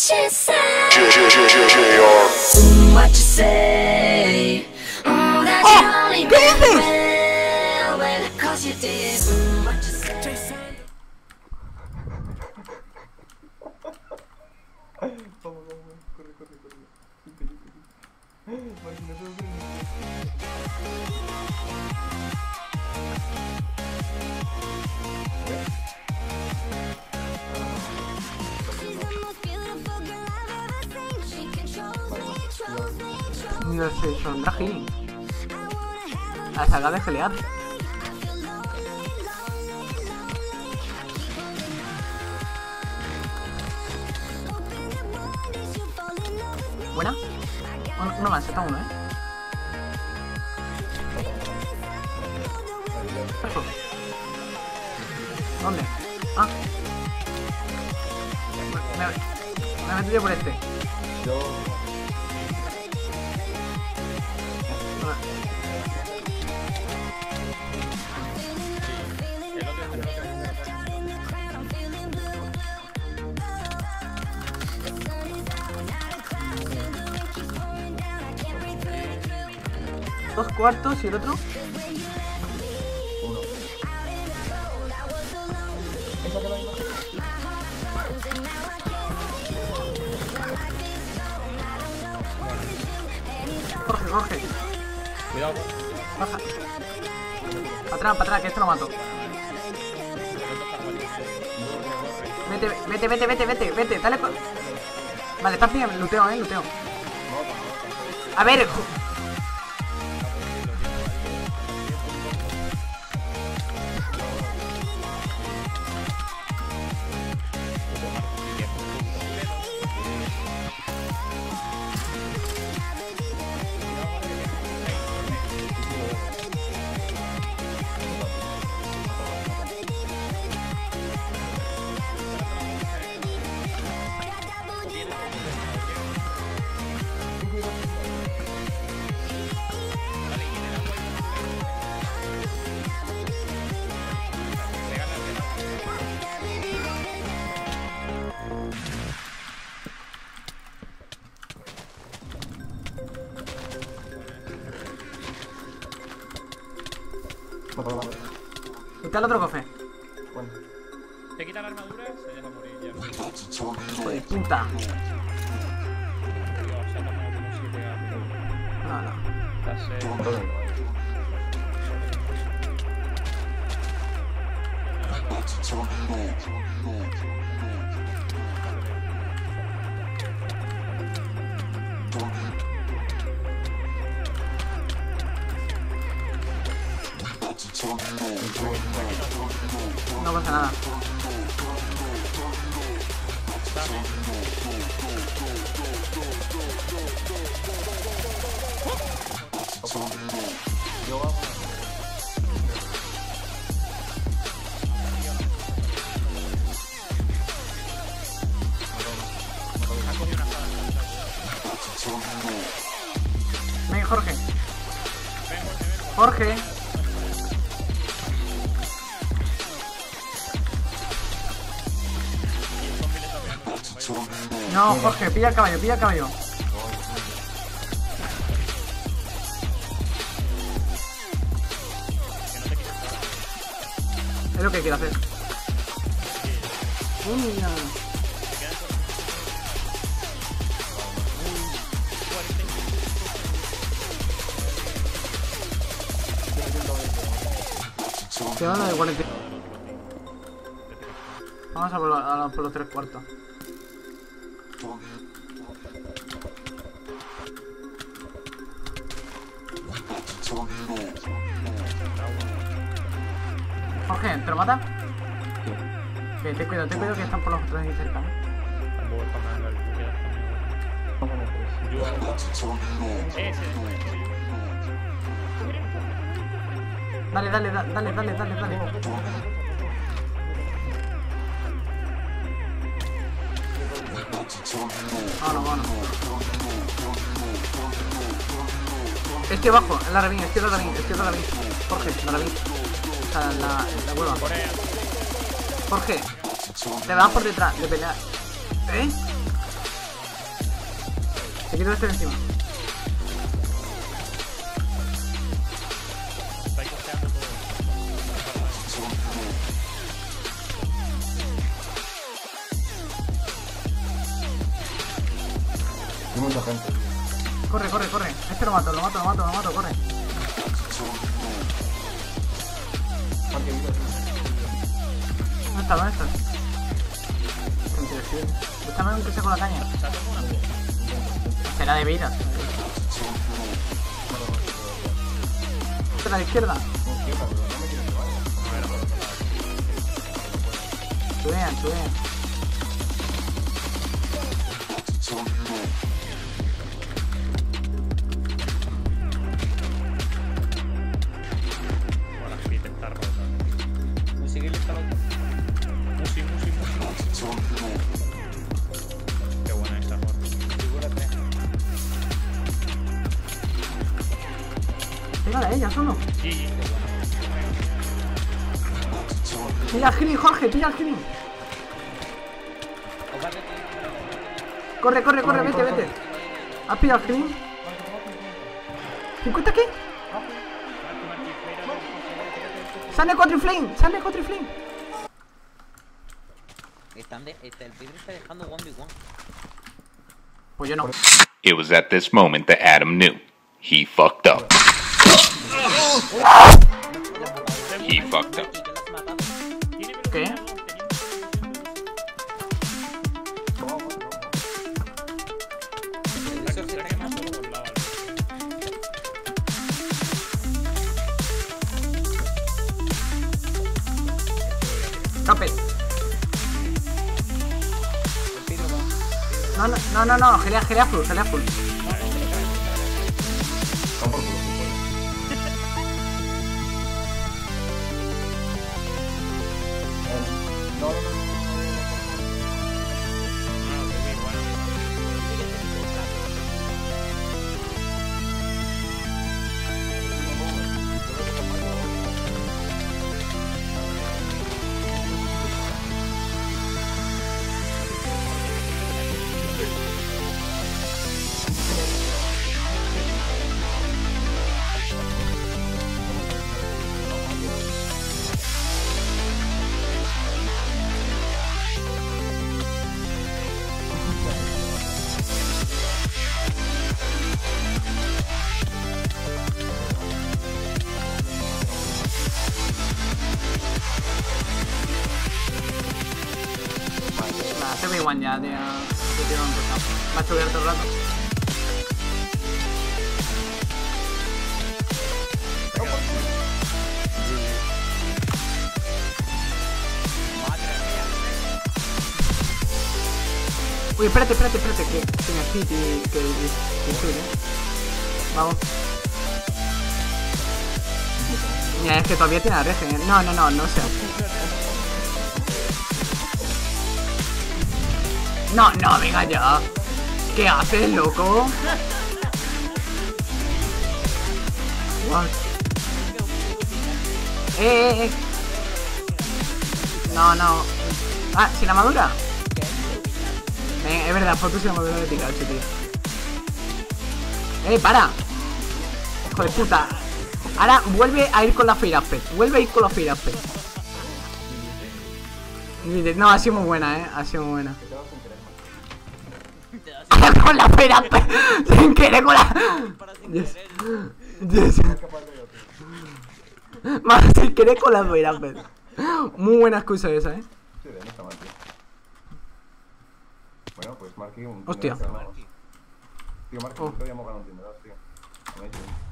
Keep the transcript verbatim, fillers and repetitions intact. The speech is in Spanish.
she say? Mm, what you say? Mm, that you only meant well, well, 'cause you did. Mm, what you say? Vamos, vamos, corre, corre, corre. Quito, quito, quito. Imagínate, corre. No sé, son Dragini. La saga de gelear. Buena. Uno, uno más, está uno, eh. Ojo. ¿Dónde? Ah. Me, me he metido por este. Yo. Dos cuartos y el otro. Uno. Esa que la imagen. Jorge, Jorge. Cuidado. Baja. Para atrás, para atrás, que esto lo mato. Vete, vete, vete, vete, vete, vete, dale con... Vale, estás bien, luteo, eh, luteo. A ver, quita el otro cofre. Bueno. Te quita la armadura, se deja morir ya. Hijo de puta. Dios, se ha tomado como siete gatos. No, no. Está serio. No pasa nada. Yo vamos. Ven, Jorge. Jorge. No, Jorge, pilla el caballo, pilla el caballo. Es lo que quiero hacer. Uy, no. Se van a de cuarenta. Vamos a por, lo, a por los tres cuartos. Jorge, ¿te lo mata? Que te cuido, te cuido que están por los otros ahí cerca, ¿eh? Tampoco está mal la luz, ya está. Dale, dale, da- dale, dale, dale, dale. Vámonos, vámonos. Es que abajo, en la rabín, izquierda rabín, izquierda rabín. Jorge, la rabín. O sea, la, la hueva. Jorge, te vas por detrás, de pelear. ¿Eh? Te quito este de encima. Estáis costeando todo. Hay mucha gente. Corre, corre, corre. Este lo mato, lo mato, lo mato, lo mato, corre. Marque vida. ¿Dónde está? ¿Dónde estás? Búscame un que sea con la caña. Será de vida. Será a la izquierda. Subean, subean. Ahora sí te está rota. Musiquil está loco. Musi, musi, musi. Qué buena esta, Juan. Pégale a ella solo. Sí, sí. Tira al healing, Jorge, tira al healing. Corre, corre, corre, vete, vete. ¿Has pillado el healing? ¿cincuenta qué? ¡Sale contra Flame! ¡Sale contra Flame! Están de, este, el Pedro está dejando uno contra uno. Pues yo no. It was at this moment that Adam knew. He fucked up. He fucked up. ¿Qué? Capet. No, no, no, no, no, gelea, gelea full, gelea full. Van por culo. No, no, no. Te veo igual ya, tío. Yo tiro un poco. Va a estudiar todo el rato. Uy, espérate, espérate, espérate, que tiene hit y que que ¿eh? Vamos. Mira, es que todavía tiene la regen, ¿eh? No, no, no, no sé. No, no, venga ya. ¿Qué haces, loco? What? Eh, eh, eh. No, no. Ah, ¿sin armadura? Venga, es verdad, foto sin armadura de Pikachu, tío. Eh, para. Hijo de puta. Ahora vuelve a ir con la Fire Aspect. Vuelve a ir con la Fire Aspect. No, ha sido muy buena, eh. Ha sido muy buena. Con la Fire Aspect. Sin querer con la. Yes. Yes. Más sin querer con la Fire Aspect. Muy buena excusa esa, eh. Sí, de ahí está mal, tío. Bueno, pues Marky un... Hostia. Tío, Marky, Oh. todavía hemos ganado un Tinder, tío.